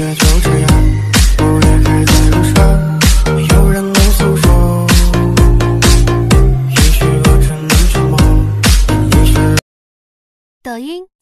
乐就这样，午夜还在路上，没有人能诉说。也许我只能沉默，但也许。 抖音。